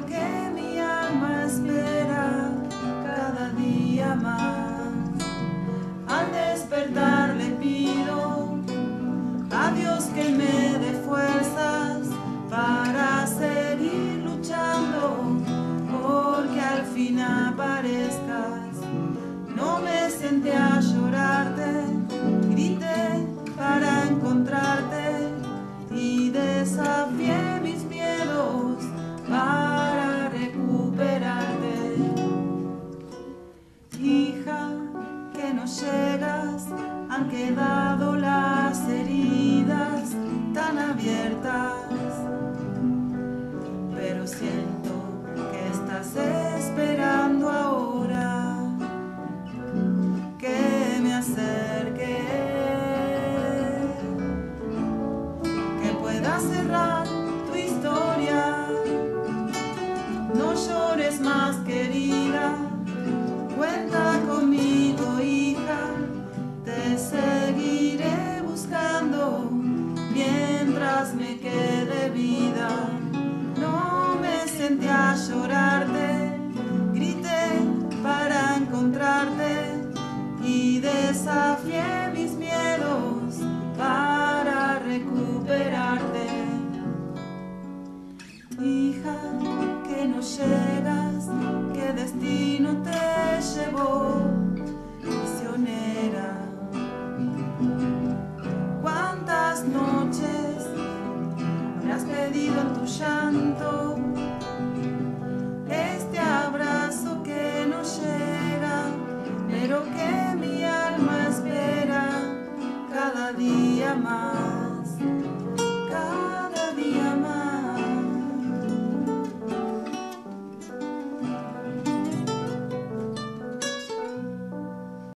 que mi alma espera cada día más. Al despertar le pido a Dios que me dé fuerzas para seguir luchando, porque al fin aparezcas. No me senté a llorarte, grité para encontrarte y desafié mis miedos para recuperarte. Hija, que no llegas, han quedado las heridas tan abiertas, pero siento que estás esperando ahora que me acerque, que pueda cerrar tu historia. No llores más, querida, cuenta conmigo, hija, te seguiré buscando mientras me quede vida. No me senté a llorarte, grité para encontrarte y desafié mis miedos para recuperarte. Hija, que no llegas, qué destino te llevó, prisionera. ¿Cuántas noches habrás pedido en tu llanto este abrazo que no llega, pero que mi alma espera cada día más?